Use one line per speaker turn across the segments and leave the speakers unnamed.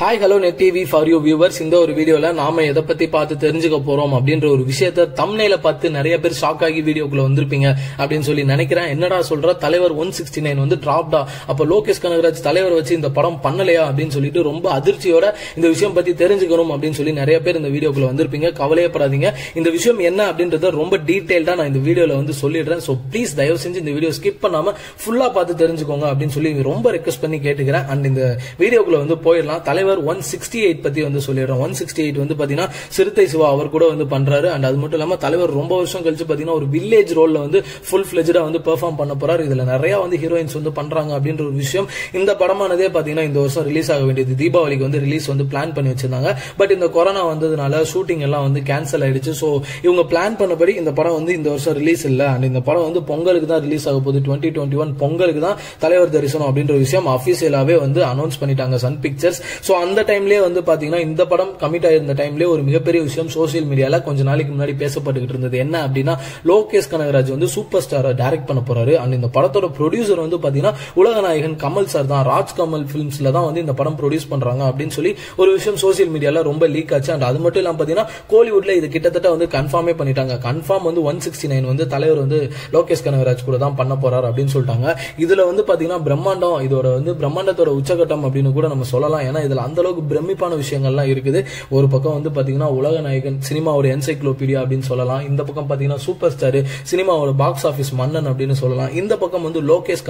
Hi hello net TV for you viewers. இந்த ஒரு வீடியோல நாம எதை பத்தி பார்த்து தெரிஞ்சுக்க போறோம் அப்படின்ற ஒரு விஷயத்த தம்ப்நெயில பார்த்து நிறைய பேர் ஷாக் ஆகி வீடியோக்குள்ள வந்திருப்பீங்க அப்படின்னு சொல்லி நினைக்கிறேன். என்னடா சொல்ற, தலைவர் 169 வந்து டிராப்டா, அப்ப லோகேஷ் கனகராஜ் தலைவர் வச்சு இந்த படம் பண்ணலையா அப்படின்னு சொல்லிட்டு ரொம்ப அதிர்ச்சியோட இந்த விஷயம் பத்தி தெரிஞ்சுக்கணும் அப்படின்னு சொல்லி நிறைய பேர் இந்த வீடியோக்குள்ள வந்திருப்பீங்க. கவலையப்படாதீங்க, இந்த விஷயம் என்ன அப்படின்றத ரொம்ப டீடைல்டா நான் இந்த வீடியோல வந்து சொல்லிடுறேன். சோ ப்ளீஸ் தயவு செஞ்சு இந்த வீடியோ ஸ்கிப் பண்ணாம ஃபுல்லா பார்த்து தெரிஞ்சுக்கோங்க அப்படின்னு சொல்லி ரொம்ப ரெக்வெஸ்ட் பண்ணி கேட்டுக்கிறேன். அண்ட் இந்த வீடியோக்குள்ள வந்து போயிடலாம். தலைவர் 168 பத்தி வந்து சொல்லிடுறோம். 168 வந்து பாத்தீங்கன்னா சிறுத்தை சிவா அவர் கூட வந்து பண்றாரு. அண்ட் அது மட்டும் இல்லாம தலைவர் ரொம்ப வருஷம் கழிச்சு பாத்தீங்கன்னா ஒரு வில்லேஜ் ரோல்ல வந்து ஃபுல் ஃபிளெஜ்டா வந்து பெர்ஃபார்ம் பண்ண போறாரு. இதுல நிறைய வந்து ஹீரோயின்ஸ் வந்து பண்றாங்க அப்படின்ற ஒரு விஷயம். இந்த படமானதே பாத்தீங்கன்னா இந்த வருஷம் ரிலீஸ் ஆக வேண்டியது தீபாவளிக்கு வந்து ரிலீஸ் வந்து பிளான் பண்ணி வச்சிருந்தாங்க. பட் இந்த கொரோனா வந்ததுனால ஷூட்டிங் எல்லாம் வந்து கேன்சல் ஆயிடுச்சு. சோ இவங்க பிளான் பண்ணபடி இந்த படம் வந்து இந்த வருஷம் ரிலீஸ் இல்ல. அண்ட் இந்த படம் வந்து பொங்கலுக்கு தான் ரிலீஸ் ஆக போகுது. 2021 பொங்கலுக்கு தான் தலைவர் தரிசனம் அப்படின்ற விஷயம் அபிஷியலாவே வந்து அனௌன்ஸ் பண்ணிட்டாங்க சன் பிக்சர்ஸ். சோ அந்த டைம்லயே வந்து பாத்தீங்கன்னா இந்த படம் கமிட் ஆயிருந்த டைம்லயே ஒரு மிகப்பெரிய விஷயம் சோசியல் மீடியால கொஞ்ச நாளைக்கு முன்னாடி பேசப்பட்டுக்கிட்டு இருந்தது. என்ன அப்படின்னா, லோகேஷ் கனகராஜ் வந்து சூப்பர் ஸ்டாரை டைரக்ட் பண்ண போறாரு. அண்ட் இந்த படத்தோட ப்ரொடியூசர் வந்து பாத்தீங்கன்னா உலகநாயகன் கமல் சார் தான். ராஜ் கமல் பிலிம்ஸ்ல தான் வந்து இந்த படம் ப்ரொடியூஸ் பண்றாங்க அப்படின்னு சொல்லி ஒரு விஷயம் சோசியல் மீடியால ரொம்ப லீக் ஆச்சு. அண்ட் அது மட்டும் இல்லாம பாத்தீங்கன்னா கோலிவுட்ல இது கிட்டத்தட்ட வந்து கன்ஃபார்மே பண்ணிட்டாங்க. கன்ஃபார்ம் வந்து 169 வந்து தலைவர் வந்து லோகேஷ் கனகராஜ் கூட தான் பண்ண போறாரு அப்படின்னு சொல்லிட்டாங்க. இதுல வந்து பாத்தீங்கன்னா பிரம்மாண்டம், இதோட வந்து பிரம்மாண்டத்தோட உச்சகட்டம் அப்படின்னு கூட நம்ம சொல்லலாம். ஏன்னா இதுல அந்த அளவுக்கு பிரமிப்பான விஷயங்கள்லாம் இருக்குது. ஒரு பக்கம் வந்து பாத்தீங்கன்னா உலகநாயகன் சினிமாவோட என்சைக்ளோபீடியா அப்படின்னு சொல்லலாம். இந்த பக்கம் பாத்தீங்கன்னா சூப்பர் ஸ்டார் சினிமாவோட பாக்ஸ் ஆபீஸ் மன்னன் அப்படின்னு சொல்லலாம். இந்த பக்கம் வந்து லோகேஷ்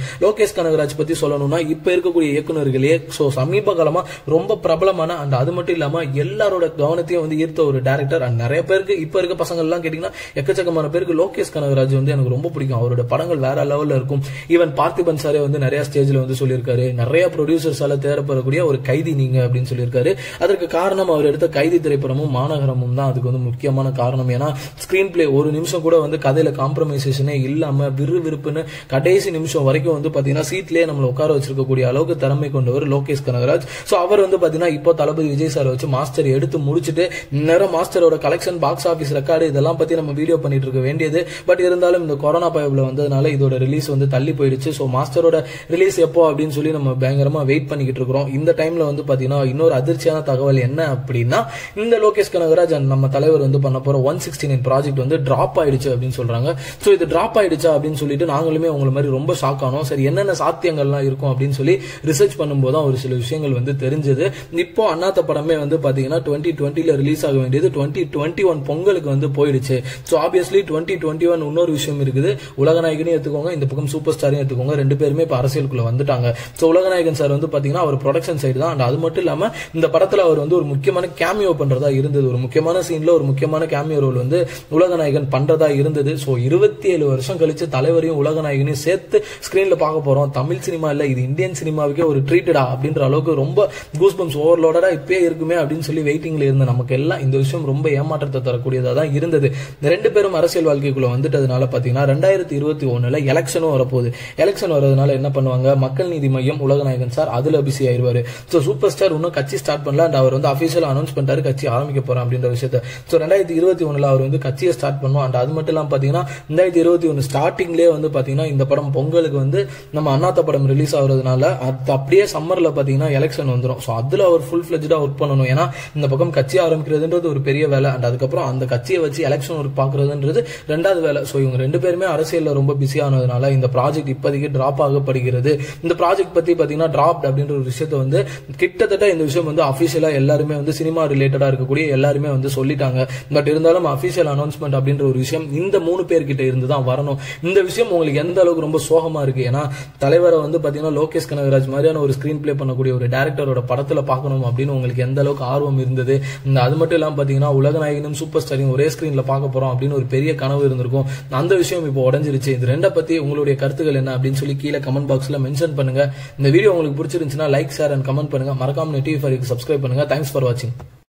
கனகராஜ் பத்தி சொல்லணும்னா இப்ப இருக்கக்கூடிய இயக்குநர்களே சமீப காலமா ரொம்ப பிரபலமான அண்ட் அது மட்டும் இல்லாம எல்லாரோட கவனத்தையும் வந்து ஈர்த்த ஒரு டைரக்டர். அண்ட் நிறைய பேருக்கு இப்ப இருக்க பசங்க எல்லாம் கேட்டீங்கன்னா எக்கச்சக்கமான பேருக்கு லோகேஷ் கனகராஜ் வந்து எனக்கு ரொம்ப பிடிக்கும். அவரோட படங்கள் வேற லெவல்ல இருக்கும். ஈவன் பார்த்திபன் சாரே வந்து நிறைய ஸ்டேஜ்ல வந்து சொல்லியிருக்காரு. நிறைய ப்ரொடியூசர்ஸால தேடப்படக்கூடிய ஒரு கைதி நீங்க அப்படின்னு சொல்லியிருக்காரு. அதற்கு காரணம் அவர் எடுத்த கைதி திரைப்படமும் மாநகரமும் தான் அதுக்கு வந்து முக்கியமான காரணம். ஏன்னா ஸ்கிரீன் பிளே ஒரு நிமிஷம் கூட வந்து கதையில காம்ப்ரமைசேஷனே இல்லாம விறுவிறுப்புன்னு கடைசி நிமிஷம் வரைக்கும் வந்து பாத்தீங்கன்னா சீட்லயே நம்மள உட்கார வச்சிருக்கக்கூடிய அளவுக்கு திறமை கொண்டவர் லோகேஷ் கனகராஜ். சோ அவர் வந்து பாத்தீங்கன்னா இப்போ தளபதி விஜய் சார் வச்சு மாஸ்டர் எடுத்து முடிச்சுட்டு நேரம் மாஸ்டரோட கலெக்ஷன் பாக்ஸ் ஆபீஸ் ரெக்கார்டு இதெல்லாம் பத்தி நம்ம வீடியோ பண்ணிட்டு இருக்க வேண்டியது. பட் இருந்தாலும் இந்த கொரோனா பயவுல வந்ததுனால இதோட ரிலீஸ் வந்து தள்ளி போயிடுச்சு. சோ மாஸ்டரோட ரிலீஸ் எப்போ அப்படின்னு சொல்லி நம்ம பயங்கரமா வெயிட் பண்ணிக்கிட்டு இருக்கிறோம். இந்த டைம்ல வந்து பாத்தீங்கன்னா இன்னொரு அதிர்ச்சியான தகவல் என்ன அப்படின்னா, இந்த லோகேஷ் கனகராஜ் நம்ம தலைவர் வந்து பண்ண போற 169 ப்ராஜெக்ட் வந்து டிராப் ஆயிடுச்சு அப்படின்னு சொல்றாங்க. சோ இது டிராப் ஆயிடுச்சா அப்படின்னு சொல்லிட்டு நாங்களுமே உங்களை மாதிரி ரொம்ப ஷாக் ஆனோம். சரி என்னென்ன சாத்தியங்கள்லாம் இருக்கும் அப்படின்னு சொல்லி ரிசர்ச் பண்ணும்போது தான் ஒரு சில விஷயங்கள் வந்து தெரிஞ்சது. இப்போ அண்ணாத்த படமே வந்து பாத்தீங்கன்னா 2020ல ரிலீஸ் ஆக வேண்டியது 2021 பொங்கலுக்கு வந்து போயிடுச்சு. சோ ஆப்வியஸ்லி 2021 இன்னொரு விஷயம் இருக்குது. உலகநாயகனையும் எடுத்துக்கோங்க, இந்த பக்கம் சூப்பர் ஸ்டாரையும் எடுத்துக்கோங்க. ரெண்டு பேருமே இப்ப அரசியலுக்குள்ள வந்துட்டாங்க. சோ உலகநாயகன் சார் வந்து பாத்தீங்கன்னா அவர் ப்ரொடக்ஷன் சைடு தான். அண்ட் அது மட்டும் இல்லாம இந்த படத்துல அவர் வந்து ஒரு முக்கியமான கேமியோ பண்றதா இருந்தது. ஒரு முக்கியமான சீன்ல ஒரு முக்கியமான கேமியோ ரோல் வந்து உலகநாயகன் பண்றதா இருந்தது. சோ 27 வருஷம் கழிச்சு தலைவரையும் உலகநாயகனையும் சேர்த்து ஸ்கிரீன்ல பார்க்க போறோம். தமிழ் சினிமா இல்ல, இது இந்தியன் சினிமாவுக்கே ஒரு ட்ரீட்டடா அப்படின்ற அளவுக்கு ரொம்ப கூஸ்பம்ஸ் ஓவர்லோடா இப்பே இருக்குமே அப்படின்னு சொல்லி வெயிட்டிங்ல இருந்த நமக்கு எல்லாம் இந்த விஷயம் ரொம்ப ஏமாற்றத்தை தரக்கூடியதா தான் இருந்தது. ரெண்டு பேரும் அரசியல் வாழ்க்கைக்குள்ள வந்துட்டதுனால பாத்தீங்கன்னா 2021ல எலெக்ஷனும் வரப்போகுது. எலெக்ஷன் வரதுனால என்ன பண்ணுவாங்க, மக்கள் நீதி மையம் உலகநாயகன் சார் அதுல பிஸி ஆயிருவாரு. சோ சூப்பர் ஸ்டார் இன்னும் கட்சி ஸ்டார்ட் பண்ணல. அண்ட் அவர் வந்து அபிஷியலா அனௌன்ஸ் பண்ணிட்டாரு கட்சி ஆரம்பிக்க போறோம் அப்படின்ற விஷயத்த. சோ 2021ல அவர் வந்து கட்சியை ஸ்டார்ட் பண்ணும். அண்ட் அது மட்டும் இல்லாம பாத்தீங்கன்னா 2021 ஸ்டார்டிங்லேயே வந்து பாத்தீங்கன்னா இந்த படம் பொங்கலுக்கு வந்து நம்ம அண்ணாத்த படம் ரிலீஸ் ஆகுறதுனால அது அப்படியே சம்மர்ல பாத்தீங்கன்னா எலெக்ஷன் வந்துடும். சோ அதுல அவர் ஃபுல் ஃபிளெஜ்டா ஒர்க் பண்ணணும். ஏன்னா இந்த பக்கம் கட்சி ஆரம்பிக்கிறதுன்றது ஒரு பெரிய வேலை. அண்ட் அதுக்கப்புறம் அந்த கட்சியை வச்சு எலெக்ஷன் ஒர்க் பாக்குறதுன்றது ரெண்டாவது வேலை. சோ இவங்க ரெண்டு பேருமே அரசியல்ல ரொம்ப பிஸி ஆனதுனால இந்த ப்ராஜெக்ட் இப்போதைக்கு டிராப் ஆகப்படுகிறது. இந்த ப்ராஜெக்ட் பத்தி பாத்தீங்கன்னா டிராப் அப்படின்ற ஒரு விஷயத்த வந்து கிட்டத்தட்ட இந்த விஷயம் வந்து அபிஷியலா எல்லாருமே வந்து சினிமா ரிலேட்டடா இருக்கக்கூடிய எல்லாருமே வந்து சொல்லிட்டாங்க. பட் இருந்தாலும் அபிஷியல் அனௌன்ஸ்மெண்ட் அப்படின்ற ஒரு விஷயம் இந்த 3 பேர்கிட்ட இருந்து தான் வரணும். இந்த விஷயம் உங்களுக்கு எந்த அளவுக்கு ரொம்ப சோகமா இருக்கு. ஏன்னா தலைவரை வந்து பாத்தீங்கன்னா லோகேஷ் கனகராஜ் மாதிரியான ஒரு ஸ்கிரீன் பிளே பண்ணக்கூடிய ஒரு டைரக்டரோட படத்துல பார்க்கணும் அப்படின்னு உங்களுக்கு எந்த அளவுக்கு ஆர்வம் இருந்தது. அது மட்டும் இல்லாம பாத்தீங்கன்னா உலகநாயகனும் சூப்பர் ஸ்டாரையும் ஒரே ஸ்கிரீன்ல பார்க்க போறோம் அப்படின்னு ஒரு பெரிய கனவு இருந்திருக்கும். அந்த விஷயம் இப்போ உடைஞ்சிருச்சு. இது ரெண்ட பத்தி உங்களுடைய கருத்துக்கள் என்ன அப்படின்னு சொல்லி கீழே கமெண்ட் பாக்ஸ்ல மென்ஷன் பண்ணுங்க. இந்த வீடியோ உங்களுக்கு பிடிச்சிருந்துச்சுன்னா லைக், ஷேர் அண்ட் கமெண்ட் பண்ணுங்க. மறக்காம டிவி ஃபார் யூக்கு சப்ஸ்கிரைப் பண்ணுங்க. தேங்க்ஸ் ஃபார் வாட்சிங்.